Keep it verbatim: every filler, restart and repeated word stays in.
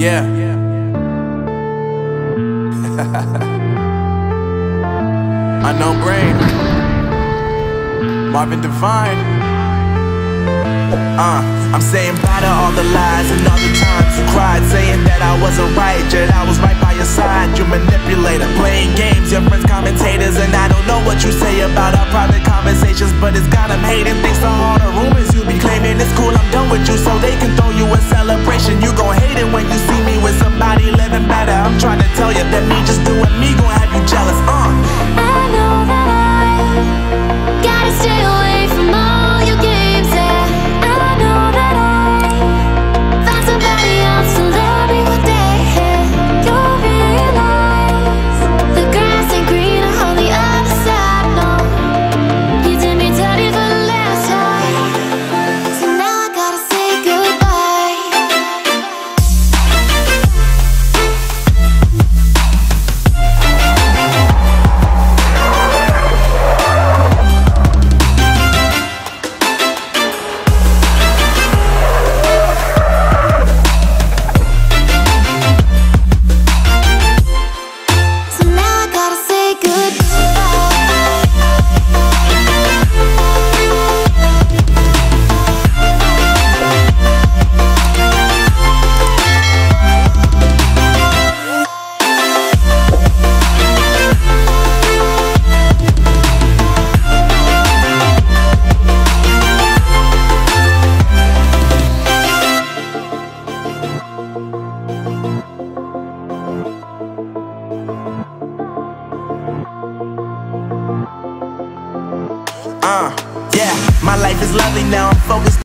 Yeah. Unknown Brain, Marvin Divine. Uh, I'm saying bye to all the lies and all the times you cried, saying that I wasn't right, yet I was right by your side. You manipulator, playing games, your friends commentators, and I don't know what you say about our private conversations, but it's got them hating. Thanks to all the rumors you be claiming. It's cool, I'm done with you, so they can throw you a celebration. You gon' hate it when you see me with somebody living better. I'm trying to tell you that me just doing me gon' have you jealous. Uh. I know that I gotta stay away from all your games, yeah. I know that I find somebody else to love me one day, yeah. You'll realize the grass ain't greener on the other side, no. You did me dirty for the last time, so now I gotta say goodbye. So now I gotta say Uh, yeah, my life is lovely now, I'm focused